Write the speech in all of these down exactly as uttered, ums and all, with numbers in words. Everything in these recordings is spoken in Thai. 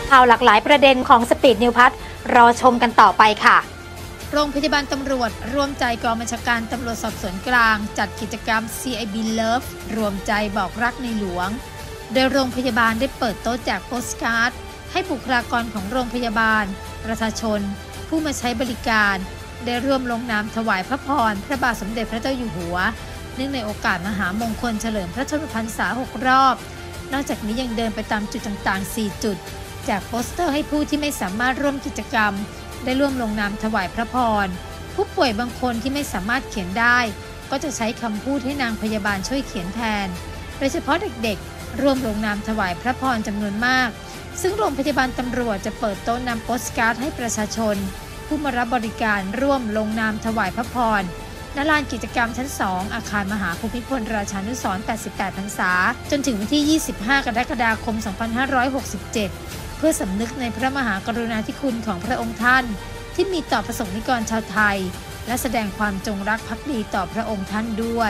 ข่าวหลากหลายประเด็นของสปีดนิวพัทรอชมกันต่อไปค่ะโรงพยาบาลตำรวจร่วมใจกองบัญชาการตำรวจสอบสวนกลางจัดกิจกรรม ซี ไอ บี Love รวมใจบอกรักในหลวงโดยโรงพยาบาลได้เปิดโต๊ะแจกโปสการ์ดให้บุคลากรของโรงพยาบาลประชาชนผู้มาใช้บริการได้ร่วมลงนามถวายพระพรพระบาทสมเด็จพระเจ้าอยู่หัวเนื่องในโอกาสมหามงคลเฉลิมพระชนมพรรษาหกรอบนอกจากนี้ยังเดินไปตามจุดต่างๆสี่จุดแจกโปสเตอร์ให้ผู้ที่ไม่สามารถร่วมกิจกรรมได้ร่วมลงนามถวายพระพรผู้ป่วยบางคนที่ไม่สามารถเขียนได้ก็จะใช้คำพูดให้นางพยาบาลช่วยเขียนแทนโดยเฉพาะเด็กๆร่วมลงนามถวายพระพรจำนวนมากซึ่งโรงพยาบาลตำรวจจะเปิดโต๊ะนำโปสการ์ดให้ประชาชนผู้มารับบริการร่วมลงนามถวายพระพรณลานกิจกรรมชั้นสองอาคารมหาภูมิพลราชานุสรณ์แปดสิบแปดพรรษาจนถึงวันที่ยี่สิบห้ากรกฎาคมสองพันห้าร้อยหกสิบเจ็ดเพื่อสำนึกในพระมหากรุณาธิคุณของพระองค์ท่านที่มีต่อประสงค์นิกรชาวไทยและแสดงความจงรักภักดีต่อพระองค์ท่านด้วย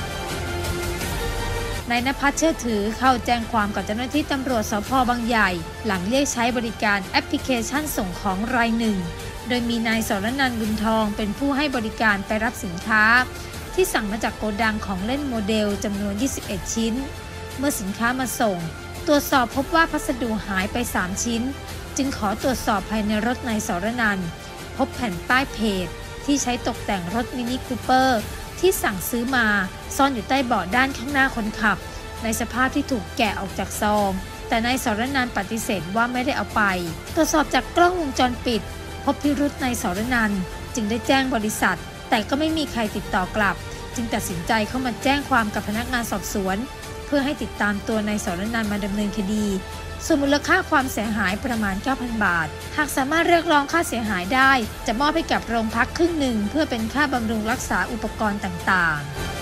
นายณภัทรเชื่อถือเข้าแจ้งความกับเจ้าหน้าที่ตำรวจสภ.บางใหญ่หลังเรียกใช้บริการแอปพลิเคชันส่งของรายหนึ่งโดยมีนายสรนันท์บุญทองเป็นผู้ให้บริการไปรับสินค้าที่สั่งมาจากโกดังของเล่นโมเดลจำนวนยี่สิบเอ็ดชิ้นเมื่อสินค้ามาส่งตรวจสอบพบว่าพัสดุหายไปสามชิ้นจึงขอตรวจสอบภายในรถนายสรนันท์พบแผ่นป้ายเพจที่ใช้ตกแต่งรถมินิคูเปอร์ที่สั่งซื้อมาซ่อนอยู่ใต้เบาะด้านข้างหน้าคนขับในสภาพที่ถูกแกะออกจากซองแต่นายสรนันท์ปฏิเสธว่าไม่ได้เอาไปตรวจสอบจากกล้องวงจรปิดพบพิรุธนายสรนันท์จึงได้แจ้งบริษัทแต่ก็ไม่มีใครติดต่อกลับจึงตัดสินใจเข้ามาแจ้งความกับพนักงานสอบสวนเพื่อให้ติดตามตัวนายสรนันท์มาดำเนินคดีส่วนมูลค่าความเสียหายประมาณ เก้าพัน บาทหากสามารถเรียกร้องค่าเสียหายได้จะมอบให้กับโรงพักครึ่งหนึ่งเพื่อเป็นค่าบำรุงรักษาอุปกรณ์ต่าง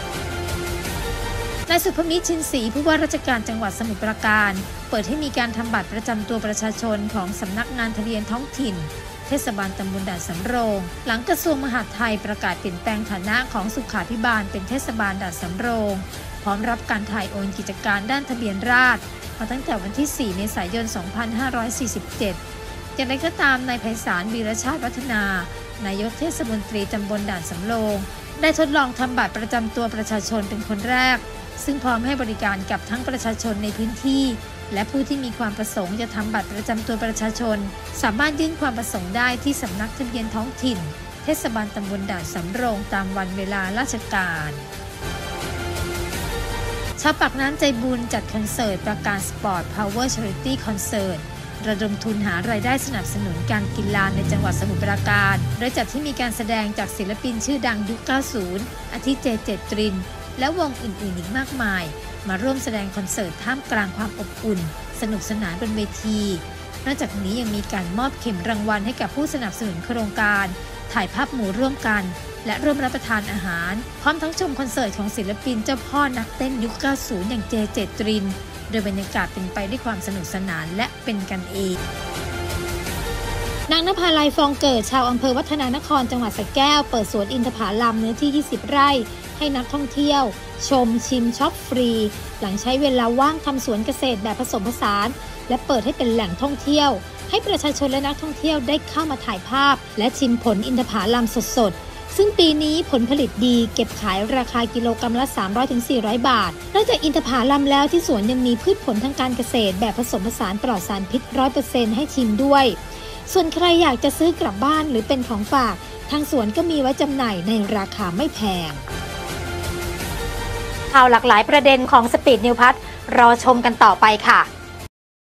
ๆนายสุภมิตรชินศรีผู้ว่าราชการจังหวัดสมุทรปราการเปิดให้มีการทำบัตรประจำตัวประชาชนของสำนักงานทะเบียนท้องถิ่นเทศบาลตำบลด่านสำโรงหลังกระทรวงมหาดไทยประกาศเปลี่ยนแปลงฐานะของสุขาภิบาลเป็นเทศบาลด่านสำโรงพร้อมรับการถ่ายโอนกิจการด้านทะเบียนราษฎร์มาตั้งแต่วันที่สี่เมษายนสองพันห้าร้อยสี่สิบเจ็ดอย่างไรก็ตามนายไพศาลวีรชาติวัฒนานายกเทศมนตรีตำบลด่านสำโรงได้ทดลองทำบัตรประจำตัวประชาชนเป็นคนแรกซึ่งพร้อมให้บริการกับทั้งประชาชนในพื้นที่และผู้ที่มีความประสงค์จะทำบัตรประจำตัวประชาชนสามารถยื่นความประสงค์ได้ที่สำนักทะเบียนท้องถิ่นเทศบาลตำบลด่านสำโรงตามวันเวลาราชการชาวปากน้ำใจบุญจัดคอนเสิร์ตประการสปอร์ตพาวเวอร์ชาริตี้คอนเสิร์ตระดมทุนหารายได้สนับสนุนการกีฬาในจังหวัดสมุทรปราการโดยจัดที่มีการแสดงจากศิลปินชื่อดังยุค เก้าสิบ อาทิเจเจตรินและวงอื่นๆอีกมากมายมาร่วมแสดงคอนเสิร์ตท่ามกลางความอบอุ่นสนุกสนานบนเวทีนอกจากนี้ยังมีการมอบเข็มรางวัลให้กับผู้สนับสนุนโครงการถ่ายภาพหมู่ร่วมกันและร่วมรับประทานอาหารพร้อมทั้งชมคอนเสิร์ตของศิลปินเจ้าพ่อนักเต้นยุค เก้าสิบ อย่างเจเจตรินโดยบรรยากาศเป็นไปด้วยความสนุกสนานและเป็นกันเองนางนภาลัยฟองเกิดชาวอำเภอวัฒนานครจังหวัดสระแก้วเปิดสวนอินทผลัมเนื้อที่ยี่สิบไร่ให้นักท่องเที่ยวชมชิมช็อปฟรีหลังใช้เวลาว่างทำสวนเกษตรแบบผสมผสานและเปิดให้เป็นแหล่งท่องเที่ยวให้ประชาชนและนักท่องเที่ยวได้เข้ามาถ่ายภาพและชิมผลอินทผลัมสดๆซึ่งปีนี้ผลผลิตดีเก็บขายราคากิโลกรัมละ สามร้อยถึงสี่ร้อย บาทนอกจากอินทผลัมแล้วที่สวนยังมีพืชผลทางการเกษตรแบบผสมผสานปลอดสารพิษ ร้อยเปอร์เซ็นต์ ให้ชิมด้วยส่วนใครอยากจะซื้อกลับบ้านหรือเป็นของฝากทางสวนก็มีไว้จำหน่ายในราคาไม่แพงข่าวหลากหลายประเด็นของสปีดนิวพัทรอชมกันต่อไปค่ะ